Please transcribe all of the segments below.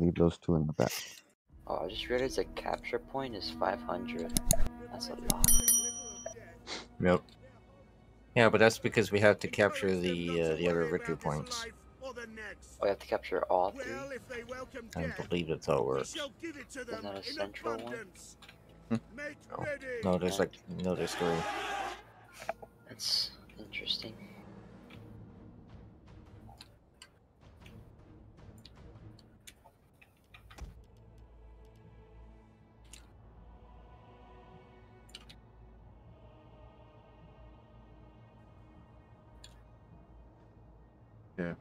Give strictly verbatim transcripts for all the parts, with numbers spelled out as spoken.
leave those two in the back. Oh, I just realized the capture point is five hundred. That's a lot. Yep. Yeah, but that's because we have to capture the uh, the other victory points. Oh, we have to capture all three? I believe that's how it works. Isn't that a central one? No, no there's like no, there's three. That's interesting. Yeah.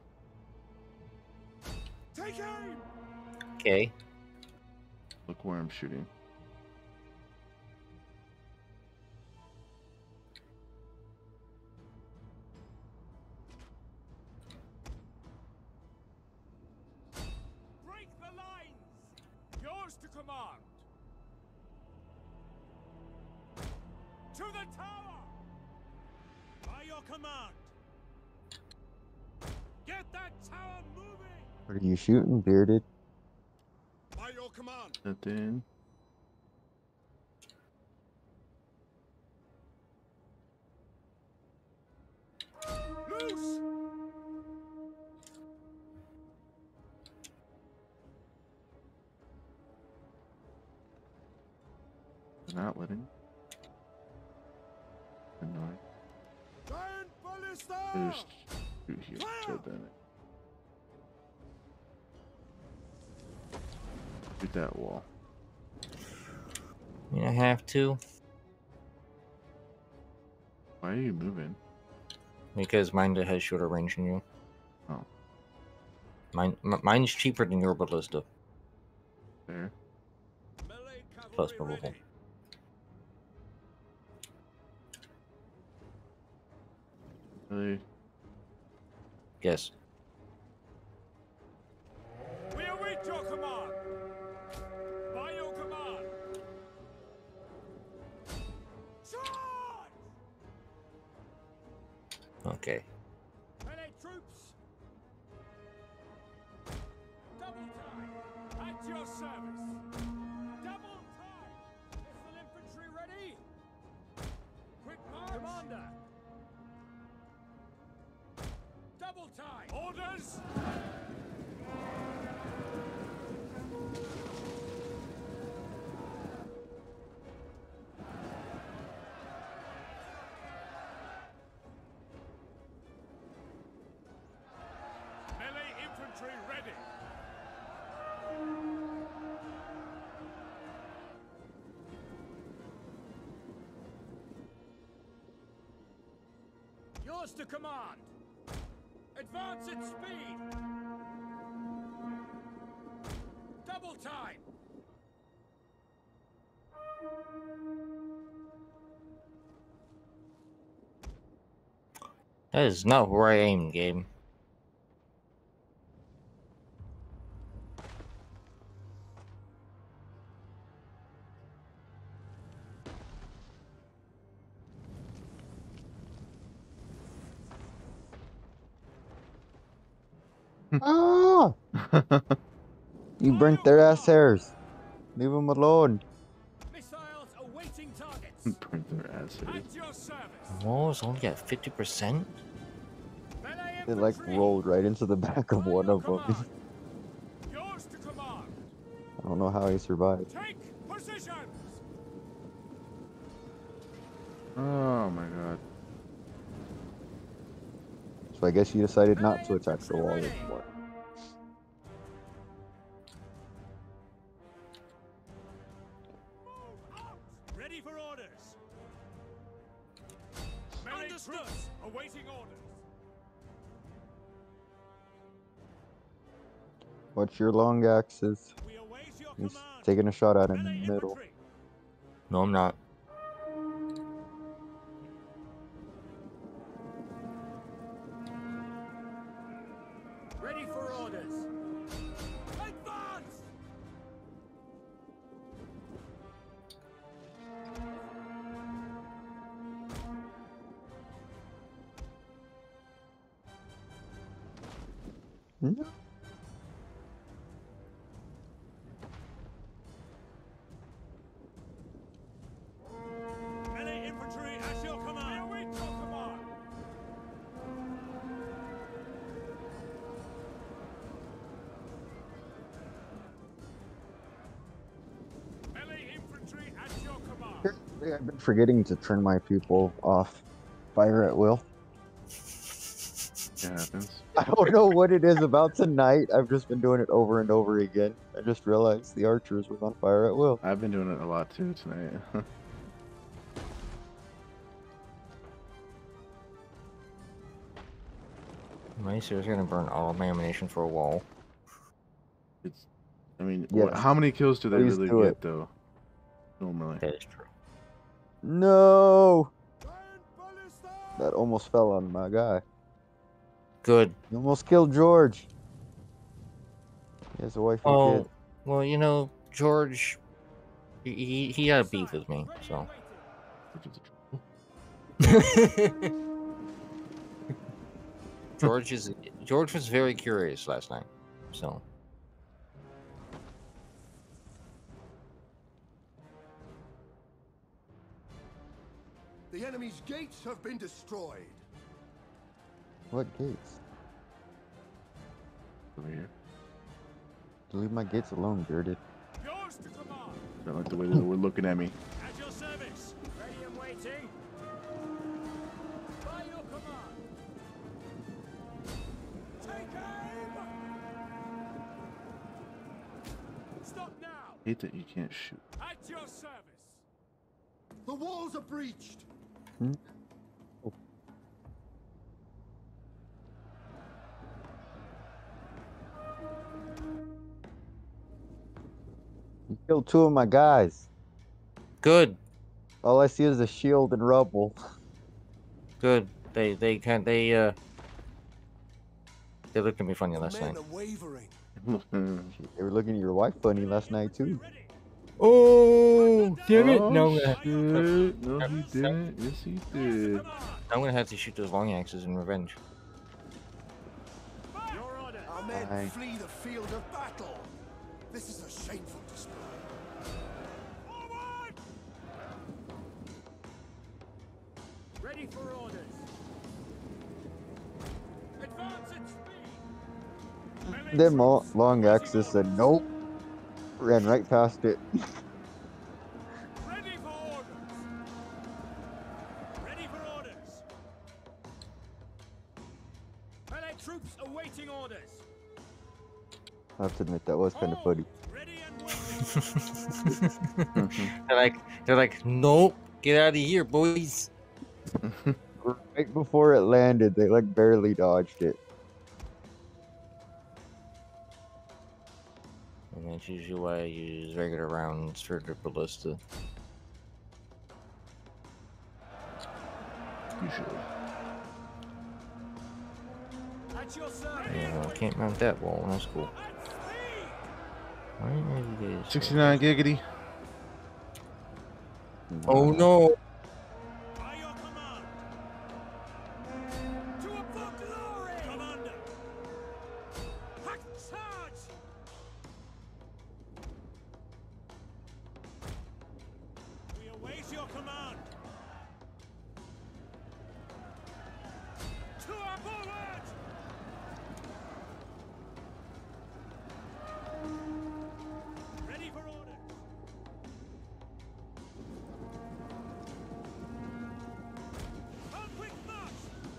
Okay. Look where I'm shooting. Break the lines! Yours to command! To the tower! By your command! Get that tower moving! What are you shooting, bearded? By your command! That in. Loose! They're not letting. Annoying. Giant ballista! Just shoot here. God damn it. Shoot that wall. You don't have to, Why are you moving? because mine has shorter range than you. Oh. Mine, m mine's cheaper than your ballista. There. Melee Plus cavalry movable. ready. Really? Yes. We await your command! By your command! Charge! Okay. Melee troops! Double time! At your service! Double time! Missile infantry ready! Quick march! Commander! Double time! Orders! Melee infantry ready! Yours to command! Advance at speed! Double time! That is not where I aim, game. Ah! You burnt their ass hairs. Leave them alone. Missiles awaiting targets! Burn their asses. At your service! Oh, it's only at fifty percent? Melee It like infantry! rolled right into the back of By one your of them. command. Yours to command! I don't know how he survived. Take positions! Oh my god. So I guess you decided not to attack the wall Ready. anymore. Move out! Ready for orders! Melee troops awaiting orders! What's your long axes? We await your He's command! taking a shot at him Melee in the middle. infantry! No, I'm not. Ready for orders! Advance! No. Lately, I've been forgetting to turn my people off. Fire at will. It happens. I don't know what it is about tonight. I've just been doing it over and over again. I just realized the archers was on fire at will. I've been doing it a lot too tonight. Am I seriously gonna burn all of my ammunition for a wall? It's, I mean, Yes. what, how many kills do they Please really do get it. though? Normally. That is true. No! That almost fell on my guy. Good. You almost killed George. He has a wife and Oh, well, you know, George, he, he, he had a beef with me, so. George is George was very curious last night, so. The enemy's gates have been destroyed. kid. What gates? Over here. Leave my gates alone, bearded. Yours to command. I don't like the way they were looking at me. At your service. Ready and waiting. By your command. Take aim. Stop now. I hate that you can't shoot. At your service. The walls are breached. Hmm? Oh. You killed two of my guys. Good, All I see is a shield and rubble. good. They they can they uh they looked at me funny The last men night. are wavering. They were looking at your wife funny last night too. Oh, damn Oh, No, shit. No, he didn't. Yes, he did. I'm gonna have to shoot those long axes in revenge. Your order. Our men Aye. flee the field of battle. This is a shameful display. Forward. Ready for orders. Advance at speed. Melee Them all, troops long facing axis said orders. nope. Ran right past it. Ready for orders. Ready for orders. Melee troops awaiting orders. I have to admit that was kind of funny. Ready and waiting. They're like they're like, nope, get out of here, boys. Right before it landed, they like barely dodged it. And that's usually why I use regular rounds for the ballista. Usually. At your service. Yeah, well, I can't mount that wall. That's cool. At speed. Why are you guys? sixty-nine giggity. Oh no! By your command. To a for glory. Commander. Hack charge. We await your command. To our forward. Ready for orders. On quick march.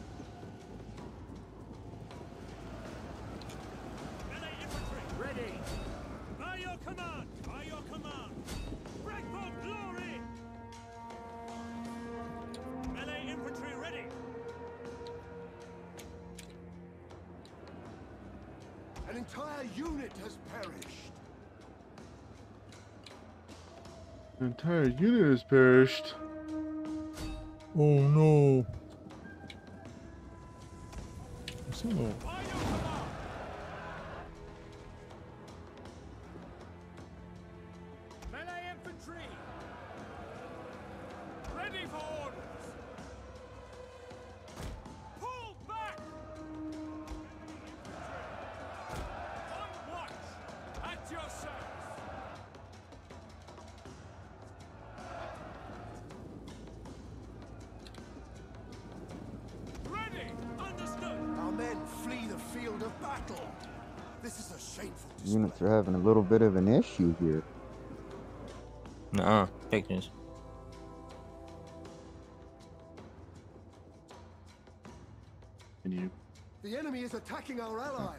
Melee infantry. Ready. By your command. By your command. Break for glory. Melee infantry ready. An entire unit has perished. The entire unit has perished. Oh no! So, By your command. Melee infantry. Ready for orders. Pull back. On watch. At your service. Ready. Understood. Our men flee the field of battle. This is a shameful display. Units are having a little bit of an issue here. nuh-uh, fake news. continue. The enemy is attacking our ally.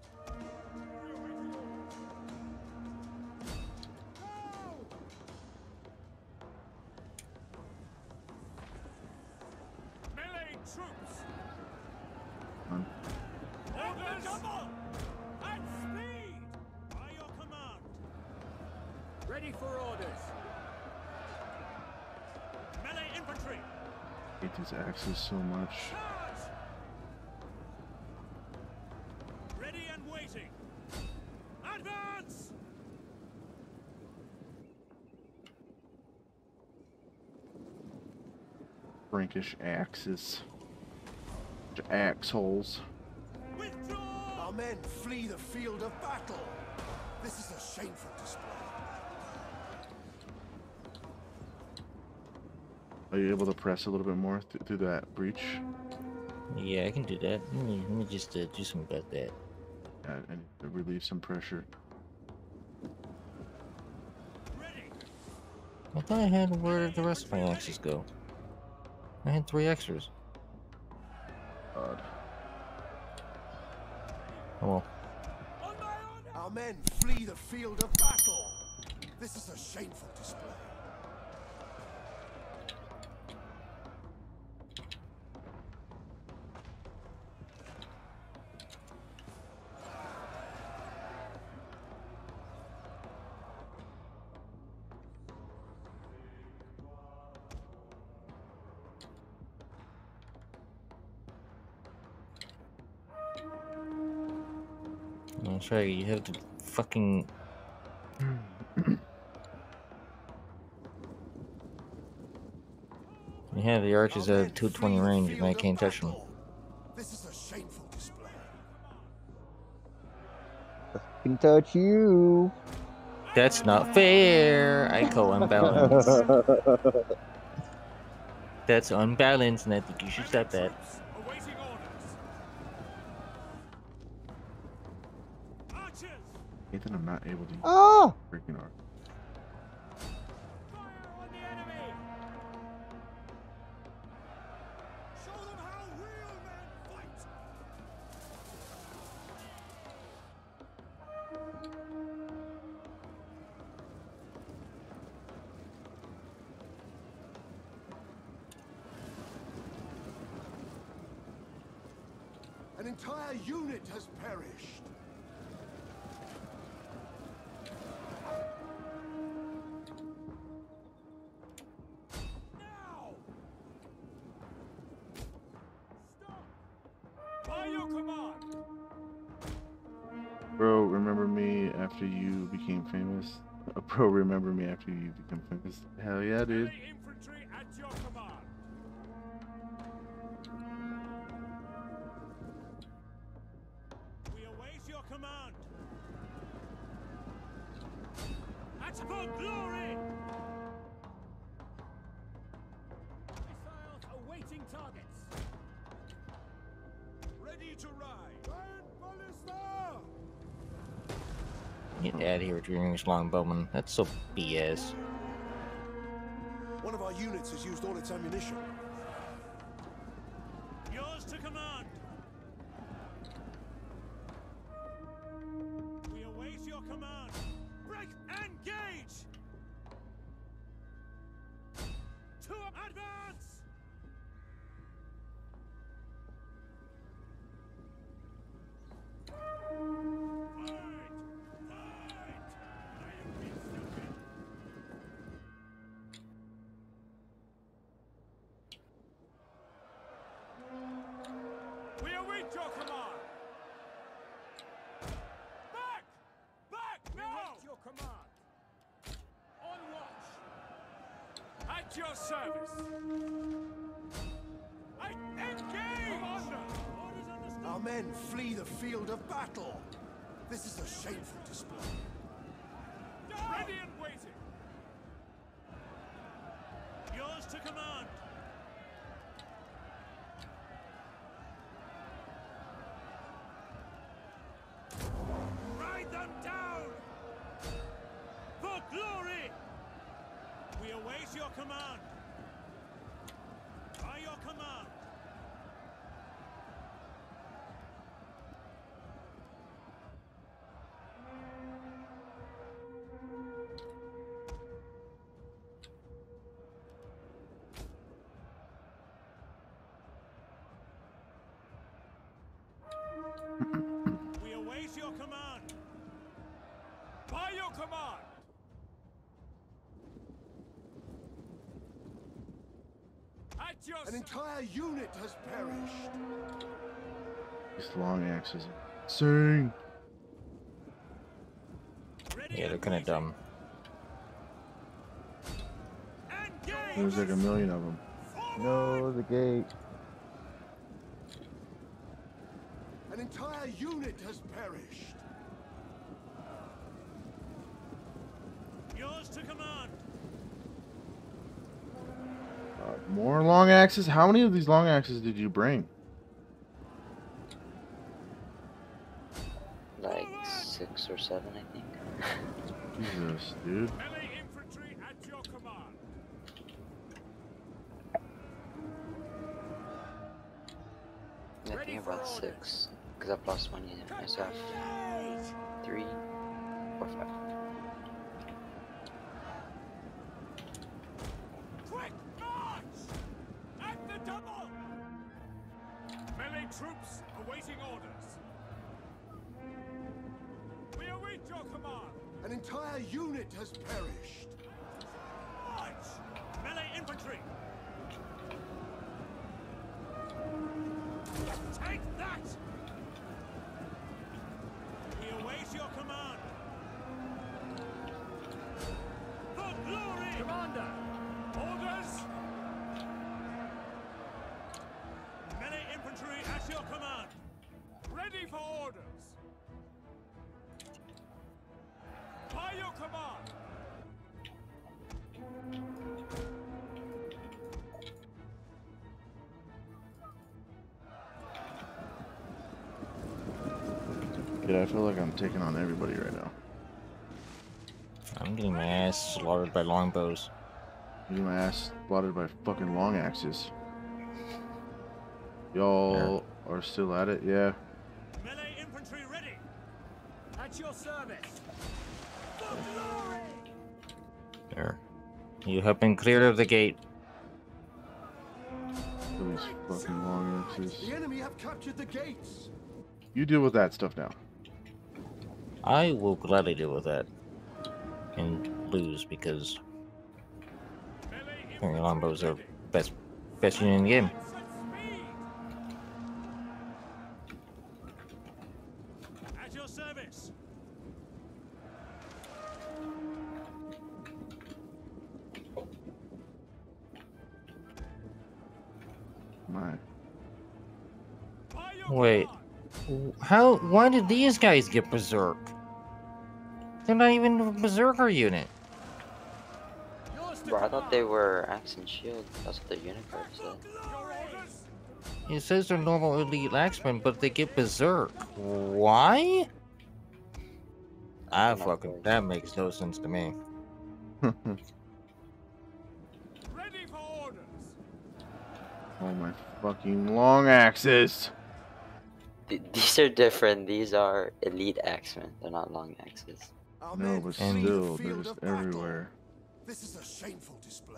Melee troops! Um, Orders! Double! At speed! By your command! Ready for orders! Melee infantry! I hate these axes so much. Charge! Ready and waiting! Advance! Frankish axes. Axe holes. Withdraw! Our men flee the field of battle. This is a shameful display. Are you able to press a little bit more th through that breach? Yeah, I can do that. Let me, let me just uh, do something about that. Yeah, and relieve some pressure. Ready! I thought I had where the rest of my axes go. I had three extras. God. Oh well. On my order! Our men flee the field of battle. This is a shameful display. That's right, you have to fucking... You have the archers Our at men two twenty flee the range and I field of can't touch them. battle. This is a shameful display. Can touch you. That's not fair! I call unbalanced. That's unbalanced and I think you should stop that. Troops awaiting orders! Archers! Nathan, I'm not able to use Ah! freaking arc. Fire on the enemy! Show them how real men fight! An entire unit has perished. Now! Stop! By your command! Bro, remember me after you became famous? Uh, Bro, remember me after you become famous? Hell yeah, dude. Melee infantry at your command! We await your command! At for glory! Missiles awaiting targets! Ready to ride! Giant ballista! Get out of here with your English longbowman. That's so B S. One of our units has used all its ammunition. Yours to command! We await your command! Break! Engage! To advance! Fight! Fight! I am being stupid! We await your command! Back! Back now! Your command! On watch! At your service! I engage! Commander! Orders understood! Our men flee the field of battle. This is a shameful display. Ready and waiting! Yours to command! Ride them down! For glory! We await your command! By your command! command. At your An entire unit has perished. These long axes. Sing. ready Yeah, they're and kind of waiting. dumb. Engage. There's like a million of them. No, the gate. An entire unit has perished. Yours to command. Uh, more long axes? How many of these long axes did you bring? Like six or seven, I think. Jesus, dude. Melee infantry at your command. I think about six. Because I've lost one unit myself. Three or five. Quick march! At the double! Melee troops awaiting orders. We await your command. An entire unit has perished. March! Melee infantry! Take that! We await your command. For glory! Commander! Orders! Melee infantry at your command. Ready for orders. By your command. Dude, I feel like I'm taking on everybody right now. I'm getting my ass slaughtered by longbows. You get my ass slaughtered by fucking long axes. Y'all are still at it? Yeah. Melee infantry ready. At your service. For glory! There. You have been cleared of the gate. Look at these fucking long axes. The enemy have captured the gates. You deal with that stuff now. I will gladly deal with that. And lose because Melee apparently longbows are ready. best best unit in the game. At speed. At your service. My. By your Wait. command. How? Why did these guys get berserk? They're not even a berserker unit. Yours to Bro, I thought command. they were axe and shield. That's what the unit card said. Your orders. It says they're normal elite axemen, but they get berserk. Why? I fucking that makes no sense to me. Ready for orders. Oh my fucking long axes. Th- these are different. These are elite axemen. They're not long axes. Our No, men but flee the still, they're field just of battle. everywhere. This is a shameful display.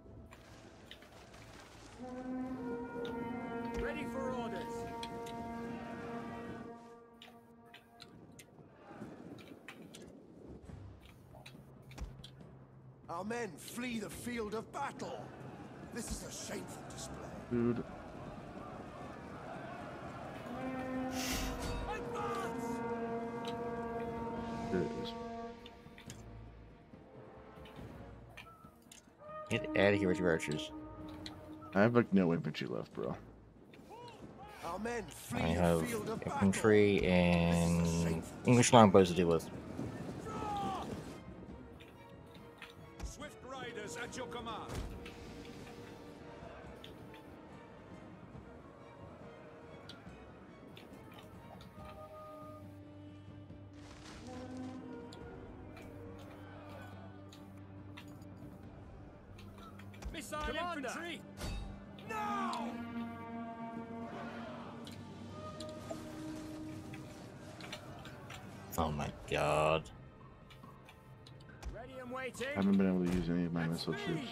Ready for orders. Our men flee the field of battle. This is a shameful display. Dude. Advance! It is. Get out of here with your archers. I have like no infantry left, bro. Our men flee I the have field of battle. infantry and English longbows to deal with. Draw! Swift riders at your command. Missile infantry! Now! Oh my god. Ready and waiting. I haven't been able to use any of my missile troops.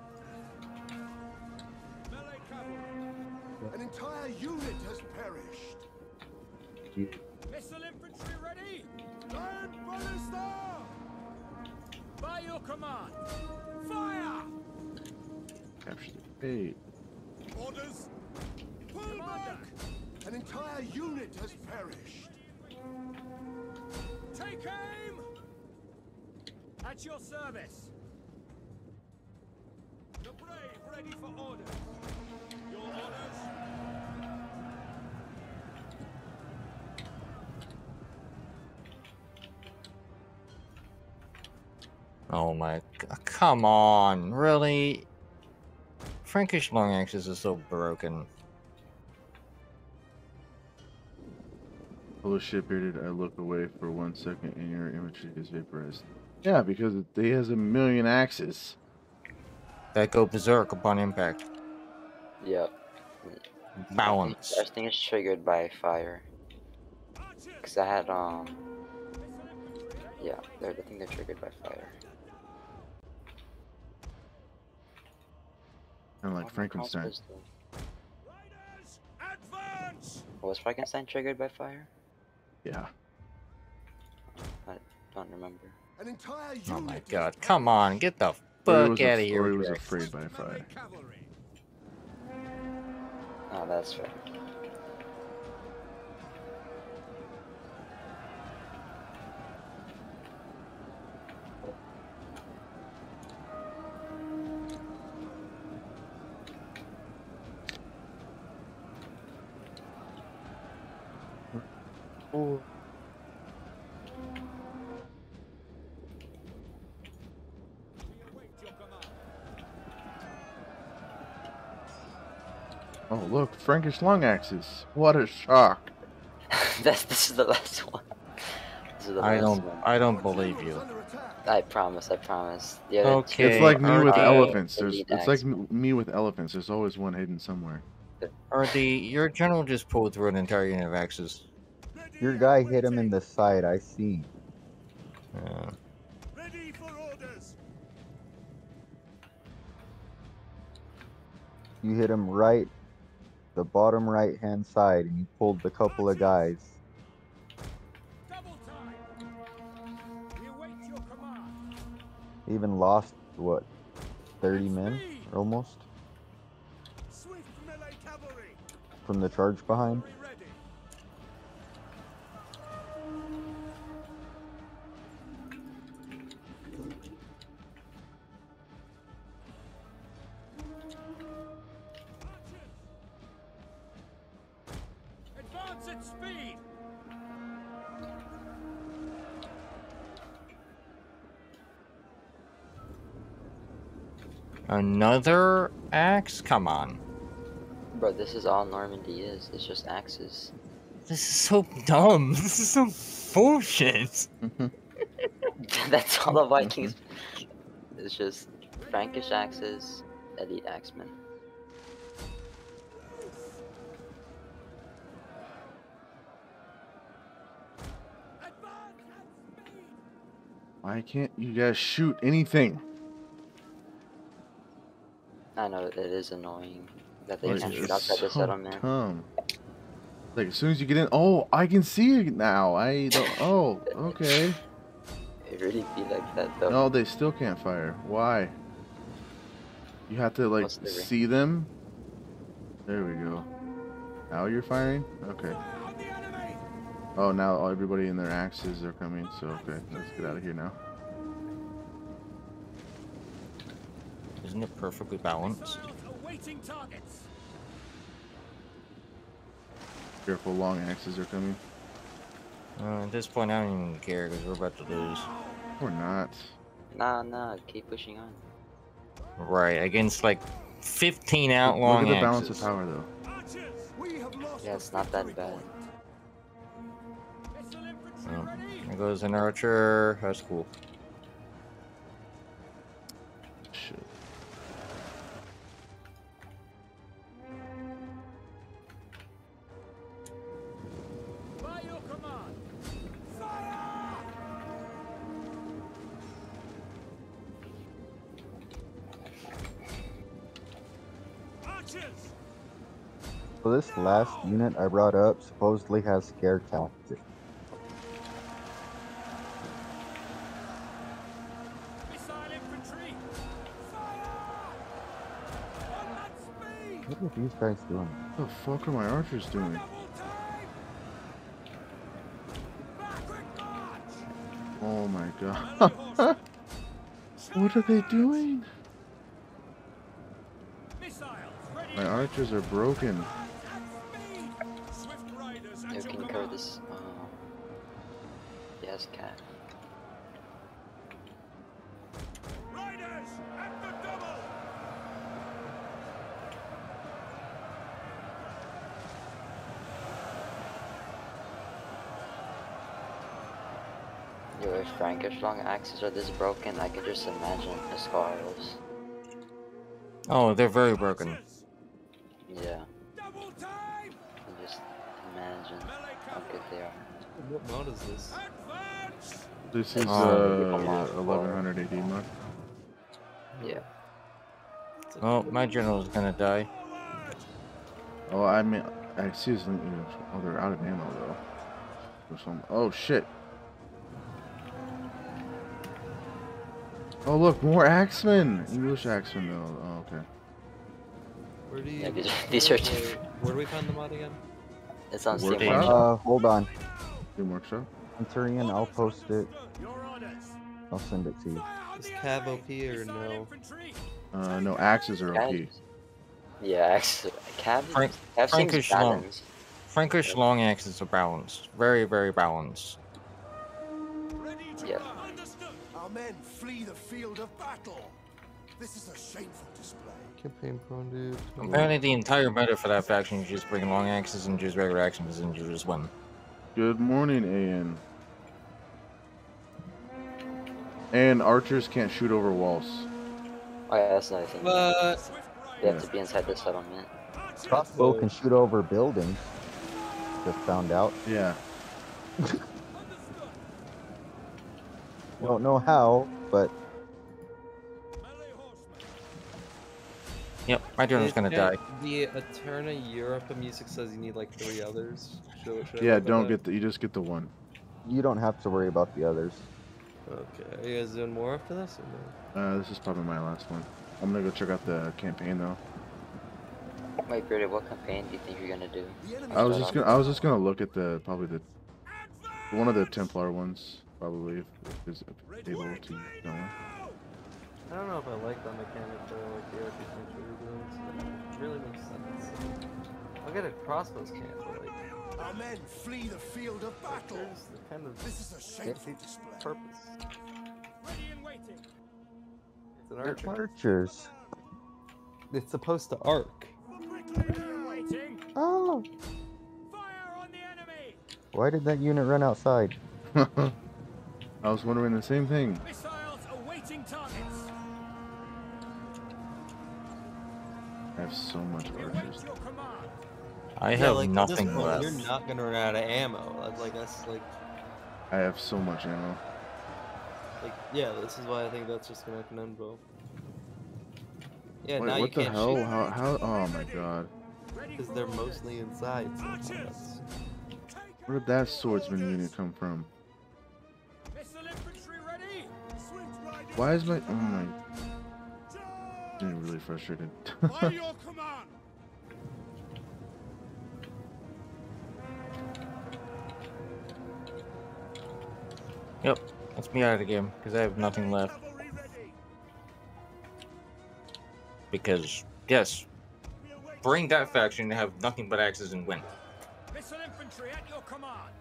Melee cavalry. An entire unit has perished. Missile infantry ready. Giant ballista. By your command. Fire! Capture the eight. Orders. Pull back! An entire unit has perished. Take aim! At your service. The brave ready for orders. Your orders. Oh my god, come on, really? Frankish long axes are so broken. Hello, shipbearded. I look away for one second and your imagery is vaporized. Yeah, because he has a million axes. That go berserk upon impact. Yep. Balance. I think it's triggered by fire. Cause I had um. Yeah, they're, I think they're triggered by fire. Kind of like Frankenstein. Riders, advance! Was Frankenstein triggered by fire? Yeah. I don't remember. An entire unit Oh my has god, come on, get the Or he fuck was, out of af- here. or he with was that. afraid by fire. Cavalry. Oh, that's right. Oh. Oh, look, Frankish long axes. What a shock. That's this is the last one. This is the I last don't, one. I don't believe you. under attack. I promise. I promise. The other Okay. It's like me with okay. elephants. There's, Elite it's like axemen. m- me with elephants. There's always one hidden somewhere. Or the your general just pulled through an entire unit of axes. Your guy hit him in the side, I see. Yeah. Ready for orders. You hit him right, the bottom right hand side, and you pulled the couple of guys. Double time. We await your command. Even lost, what, thirty men? Almost? Swift melee cavalry. From the charge behind? Cavalry ready. Advance at speed. Another axe? Come on. Bro, this is all Normandy is. It's just axes. This is so dumb. This is some bullshit. That's all the Vikings. It's just Frankish axes, elite axemen. Advance at speed. Why can't you guys shoot anything? I know it is annoying that they Like, can't shoot it's outside the so settlement. dumb. Like as soon as you get in, oh, I can see it now. I don't. Oh, okay. It really be like that though. No, they still can't fire. Why? You have to like What's the re- see them. There we go. Now you're firing. Okay. Fire on the enemy. Oh, now all- everybody in their axes are coming. So okay, let's get out of here now. Isn't it perfectly balanced? Missiles awaiting targets. Careful, long axes are coming. Uh, at this point, I don't even care because we're about to lose. Or not. Nah, nah, keep pushing on. Right, against like fifteen Look outlawing at the balance axes. of power, though. Archers. We have lost Yeah, the it's not that victory bad. point. Missile infantry Oh, ready. there goes an archer. That's cool. Shit. By your command. Fire! Archers. So this last unit I brought up supposedly has scare tactics. What are these guys doing? What the fuck are my archers doing? Oh my god. What are they doing? My archers are broken. You can cover this. Uh, yes, cat. Riders at the double. Yo, if Frankish long axes are this broken, I could just imagine Huscarls. Oh, they're very broken. Yeah, Double time. and just imagine how good they are. What mod is this? Advance. This is Oh, uh eleven hundred A D mod. Yeah. Oh, my general's gonna die. Oh, I mean, I see this. Oh, they're out of ammo though. Or some. Oh shit. Oh look, more axemen. English axemen though. Oh, okay. Where do you? Yeah, these are- these are where, different. where do we find the mod again? It's on Work Steam out? Workshop. Uh, hold on. Steam Workshop. Centurion, I'll post it. Your orders. I'll send it to you. Is Cav O P or no? Uh, no, axes are O P. Yeah, axes. Cav. Frank- Cav seems Frankish long. balanced. Frankish long axes are balanced. Very, very balanced. Ready to Yeah. go. Understood. Our men flee the field of battle. This is a shameful display. Campaign prone dude. Apparently, the entire meta for that faction is just bring long axes and just regular axes and you just win. Good morning, A N. And archers can't shoot over walls. Oh yeah, that's another thing. What? Swift They have riders. to be inside the settlement. Crossbow can shoot over buildings. Just found out. Yeah. Don't know how, but Melee horsemen. Yep, my general's gonna die. The Eterna Europa music says you need like three others. Should, should I Yeah, look at don't that? get the. You just get the one. you don't have to worry about the others. Okay. Are you guys doing more after this or no? Uh, this is probably my last one. I'm gonna go check out the campaign though. Wait, Brady, what campaign do you think you're gonna do? The enemy I was Start just off. gonna. I was just gonna look at the probably the one of the Templar ones probably if, if is able to know one. I don't know if I like that mechanic though, like the R P G what you're doing, so it really makes sense. I'll get a crossbows camp, but like, Our men flee the field of battle. there's the kind of This is a shameful display. purpose. Ready and waiting. It's an They're archer. archers. It's supposed to arc. Ready and waiting. Oh, Fire on the enemy. why did that unit run outside? I was wondering the same thing. Missiles awaiting targets. I have so much We await archers. your command. I Yeah, have like, at this nothing point, left. You're not gonna run out of ammo. That's like that's like I have so much ammo. like yeah. This is why I think that's just gonna happen in bow. Yeah, Wait, now what you the can't hell? shoot How? How? Oh my god! Ready because for they're orders. mostly inside. So Archers. that's- Where did that swordsman unit come from? Missile infantry ready. Swift riders. Why is my? Oh my! Getting really frustrated. By your command. Yep, let's me out of the game because I have nothing left. Cavalry ready. Because yes, We await bring that faction to have nothing but axes and win. missile infantry at your command.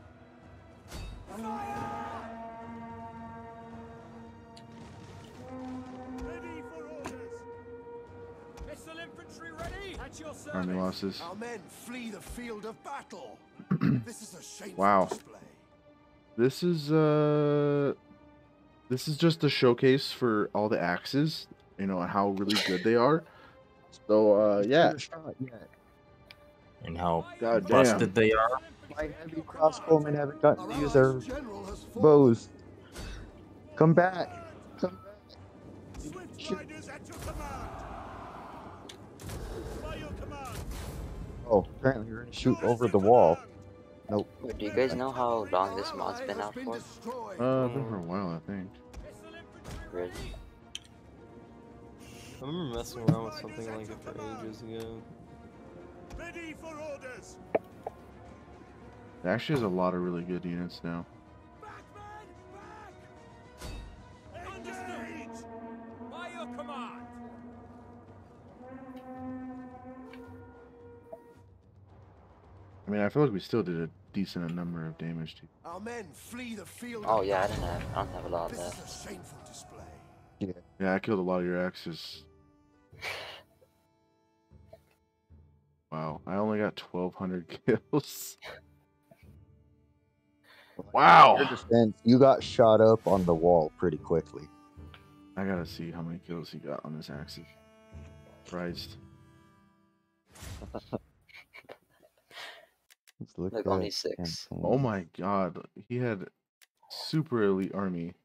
Ready for orders. Missile infantry ready. At your service. Army losses. Our men flee the field of battle. This is a shameful Wow. display. This is uh, this is just a showcase for all the axes. You know how really good they are. So uh, yeah. Shot yet. And how God damn. busted they are. My heavy crossbowmen haven't gotten Our to use their allied general has fallen. bows. Come back. Come back. Swift riders at your command. By your command. Oh, apparently we're gonna shoot over the wall. Nope. Wait, do you guys know how long this mod's been out for? Destroyed. Uh, been for a while, I think. Missile infantry Ready? I remember messing around with something like it for ages ago. Ready for orders. It actually has a lot of really good units now. Back, man, back. Understood. By your command. I mean, I feel like we still did a decent number of damage to. Our men flee the field. Oh of yeah, I battle. don't have, I don't have a lot This left. is a shameful display. Yeah, I killed a lot of your axes. Wow, I only got twelve hundred kills. In Wow. your defense, you got shot up on the wall pretty quickly. I gotta see how many kills he got on this axis. Christ. Let's look Like at only six. campaign. Oh my god, he had super elite army.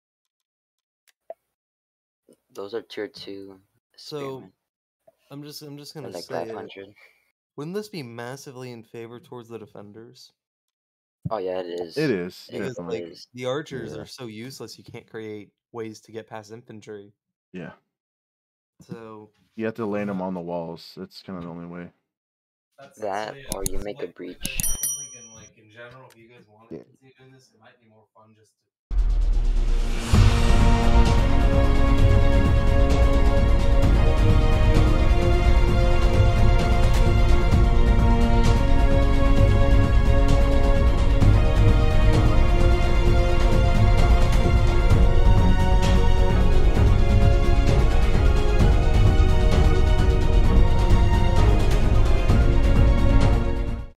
Those are tier two. So, spearmen. I'm just I'm just They're gonna like say five it. hundred. Wouldn't this be massively in favor towards the defenders? Oh yeah, it is. It is, It Because definitely. like is. the archers Yeah. are so useless, you can't create ways to get past infantry. Yeah. So You have to land them on the walls. That's kind of the only way. that's That, or you make a breach. I'm thinking like in general, if you guys want Yeah. to continue doing this, it might be more fun just to